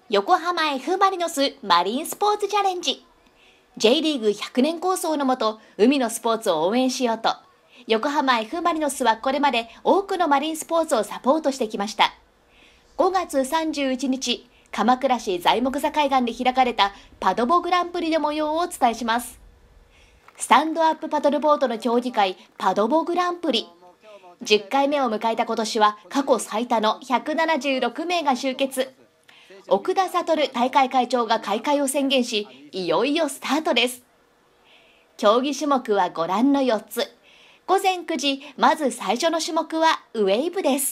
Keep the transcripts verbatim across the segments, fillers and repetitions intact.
横浜 F ・マリノスマリンスポーツチャレンジ。 J リーグひゃくねん構想のもと、海のスポーツを応援しようと、横浜 F ・マリノスはこれまで多くのマリンスポーツをサポートしてきました。ごがつさんじゅういちにち、鎌倉市材木座海岸で開かれたパドボグランプリの模様をお伝えします。スタンドアップパドルボートの競技会パドボグランプリ。じゅっかいめを迎えた今年は過去最多のひゃくななじゅうろくめいが集結。奥田悟大会会長が開会を宣言し、いよいよスタートです。競技種目はご覧のよっつ。ごぜんくじ、まず最初の種目はウェーブです。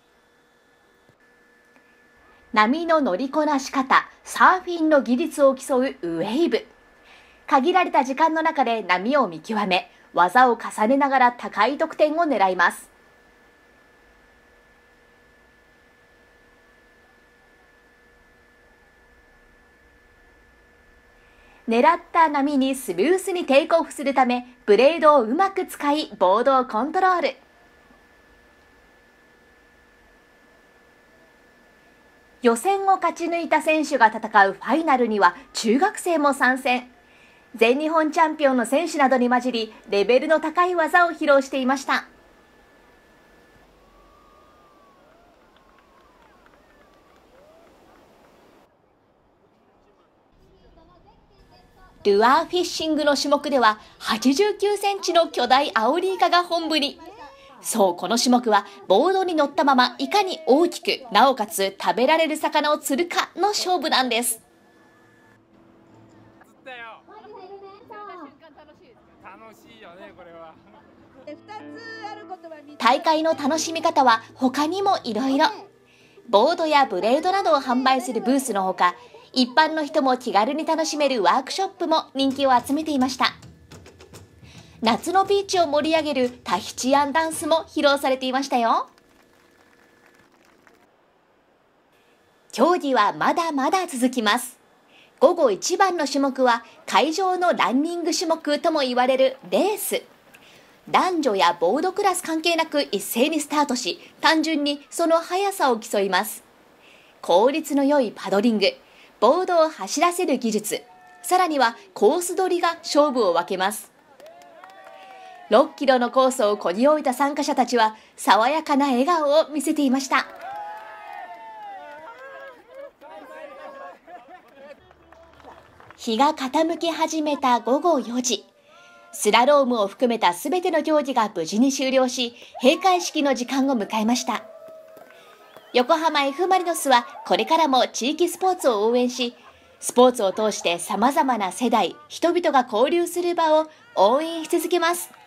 波の乗りこなし方、サーフィンの技術を競うウェーブ。限られた時間の中で波を見極め、技を重ねながら高い得点を狙います。狙った波にスムースにテイクオフするため、ブレードをうまく使い、ボードをコントロール。予選を勝ち抜いた選手が戦うファイナルには中学生も参戦。全日本チャンピオンの選手などに混じり、レベルの高い技を披露していました。ルアーフィッシングの種目でははちじゅうきゅうセンチの巨大アオリイカが本部に。そう、この種目はボードに乗ったままいかに大きく、なおかつ食べられる魚を釣るかの勝負なんです。大会の楽しみ方は他にもいろいろ。ボードやブレードなどを販売するブースのほか、一般の人も気軽に楽しめるワークショップも人気を集めていました。夏のビーチを盛り上げるタヒチアンダンスも披露されていましたよ。競技はまだまだ続きます。午後一番の種目は海上のランニング種目とも言われるレース。男女やボードクラス関係なく一斉にスタートし、単純にその速さを競います。効率の良いパドリング、ボードを走らせる技術、さらにはコース取りが勝負を分けます。ろっキロのコースをこぎ終えた参加者たちは爽やかな笑顔を見せていました。日が傾き始めたごごよじ。スラロームを含めたすべての競技が無事に終了し、閉会式の時間を迎えました。横浜 F ・マリノスはこれからも地域スポーツを応援し、スポーツを通して様々な世代、人々が交流する場を応援し続けます。